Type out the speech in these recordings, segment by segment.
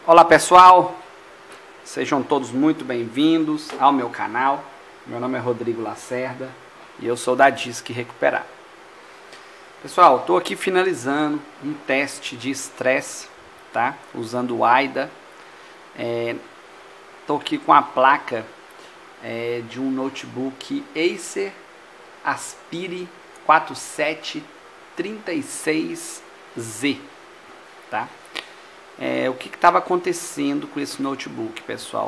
Olá pessoal, sejam todos muito bem-vindos ao meu canal. Meu nome é Rodrigo Lacerda e eu sou da Disque Recuperar. Pessoal, estou aqui finalizando um teste de estresse, tá? Usando o AIDA. Estou aqui com a placa de um notebook Acer Aspire 4736Z, tá? O que estava acontecendo com esse notebook, pessoal?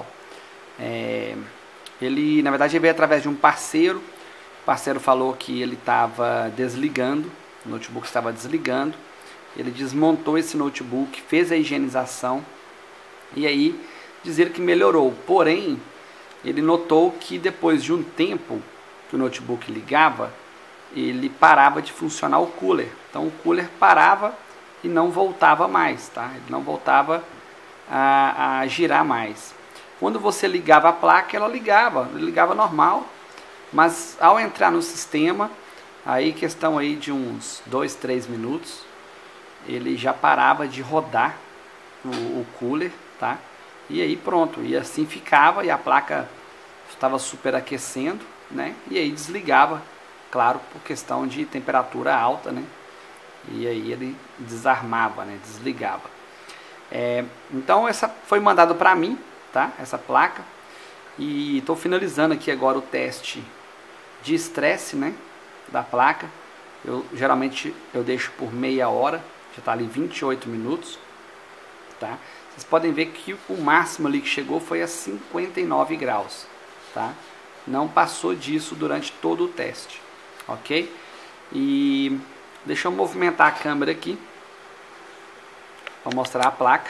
Ele, na verdade, veio através de um parceiro. O parceiro falou que ele estava desligando, o notebook estava desligando. Ele desmontou esse notebook, fez a higienização e aí dizer que melhorou. Porém, ele notou que depois de um tempo que o notebook ligava, ele parava de funcionar o cooler. Então o cooler parava e não voltava mais, tá? Ele não voltava a girar mais. Quando você ligava a placa, ela ligava normal, mas ao entrar no sistema, aí questão aí de uns 2, 3 minutos, ele já parava de rodar o cooler, tá? E aí pronto, e assim ficava, e a placa estava superaquecendo, né? E aí desligava, claro, por questão de temperatura alta, né? E aí ele desarmava, né? Desligava. Então essa foi mandado para mim, tá? Essa placa. E estou finalizando aqui agora o teste de estresse, né? Da placa. Geralmente eu deixo por meia hora, já está ali 28 minutos, tá? Vocês podem ver que o máximo ali que chegou foi a 59 graus, tá? Não passou disso durante todo o teste, ok? E deixa eu movimentar a câmera aqui para mostrar a placa.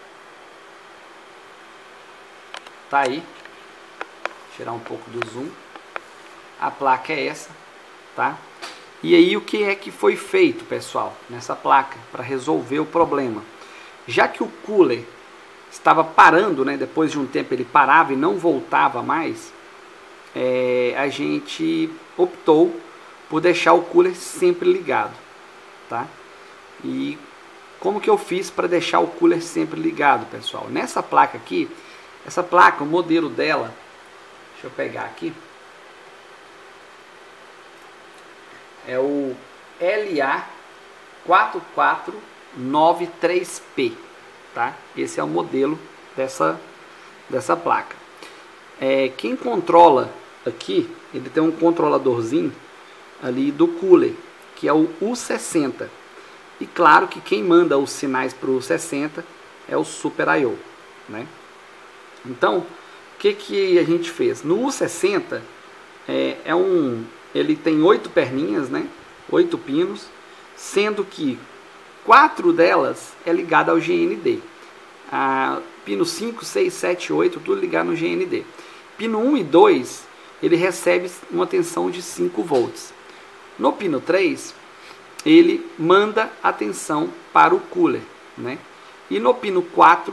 Tá aí. Tirar um pouco do zoom. A placa é essa, tá? E aí o que é que foi feito, pessoal, nessa placa para resolver o problema? Já que o cooler estava parando, né? Depois de um tempo ele parava e não voltava mais, a gente optou por deixar o cooler sempre ligado, tá? E como que eu fiz para deixar o cooler sempre ligado, pessoal? Nessa placa aqui, essa placa, o modelo dela, deixa eu pegar aqui, é o LA4493P, tá? Esse é o modelo dessa placa. Quem controla aqui, ele tem um controladorzinho ali do cooler, que é o U60. E claro que quem manda os sinais para o U60 é o Super I/O, né? Então, o que a gente fez? No U60, ele tem 8 perninhas, né? 8 pinos, sendo que 4 delas é ligada ao GND. Pino 5, 6, 7, 8, tudo ligado no GND. Pino 1 e 2, ele recebe uma tensão de 5 volts. No pino 3, ele manda a tensão para o cooler, né? E no pino 4,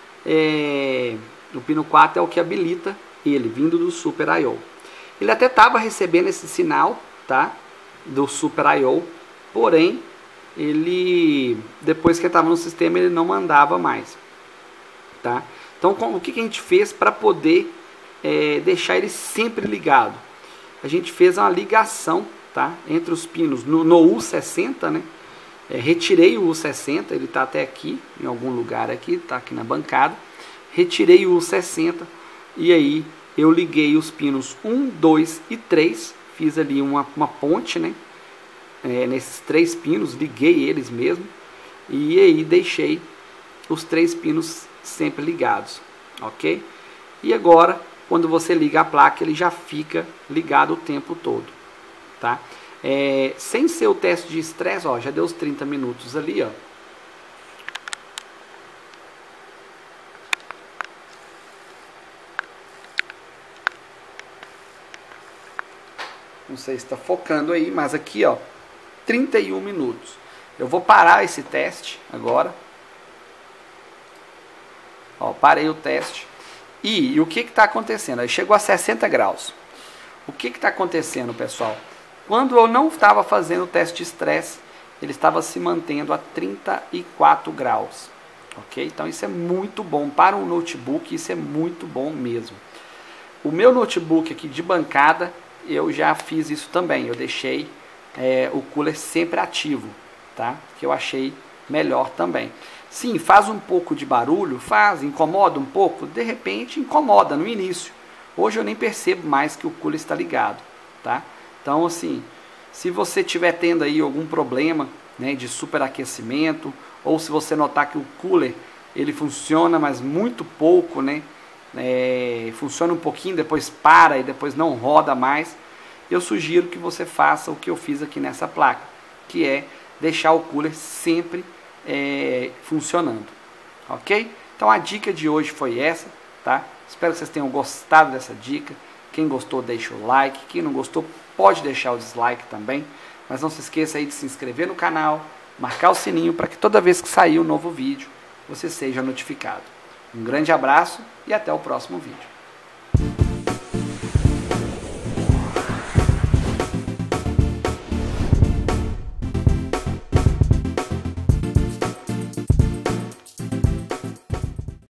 o pino 4 é o que habilita ele, vindo do Super I/O. Ele até estava recebendo esse sinal, tá? Do Super I/O, porém, ele, depois que estava no sistema, ele não mandava mais, tá? Então, o que a gente fez para poder deixar ele sempre ligado? A gente fez uma ligação, tá? Entre os pinos no U60, né? Retirei o U60, ele está até aqui, em algum lugar aqui, está aqui na bancada. Retirei o U60 e aí eu liguei os pinos 1, 2 e 3, fiz ali uma ponte, né? Nesses 3 pinos, liguei eles mesmo e aí deixei os 3 pinos sempre ligados, ok? E agora, quando você liga a placa, ele já fica ligado o tempo todo, tá? Sem ser o teste de estresse, ó, já deu os 30 minutos ali, ó. Não sei se está focando aí, mas aqui, ó, 31 minutos. Eu vou parar esse teste agora. Ó, parei o teste. E o que está acontecendo? Aí chegou a 60 graus. O que está acontecendo, pessoal? Quando eu não estava fazendo o teste de estresse, ele estava se mantendo a 34 graus. ok? Então isso é muito bom para um notebook, isso é muito bom mesmo. O meu notebook aqui de bancada, eu já fiz isso também, eu deixei o cooler sempre ativo, tá? Que eu achei melhor também. Sim, faz um pouco de barulho, incomoda um pouco, de repente incomoda no início. Hoje eu nem percebo mais que o cooler está ligado, tá? Então assim, se você estiver tendo aí algum problema, né, de superaquecimento, ou se você notar que o cooler ele funciona, mas muito pouco, né? Funciona um pouquinho, depois para e depois não roda mais, eu sugiro que você faça o que eu fiz aqui nessa placa, que é deixar o cooler sempre funcionando, ok? Então a dica de hoje foi essa, tá? Espero que vocês tenham gostado dessa dica. Quem gostou deixa o like, quem não gostou pode deixar o dislike também, mas não se esqueça aí de se inscrever no canal, marcar o sininho para que toda vez que sair um novo vídeo você seja notificado. Um grande abraço e até o próximo vídeo.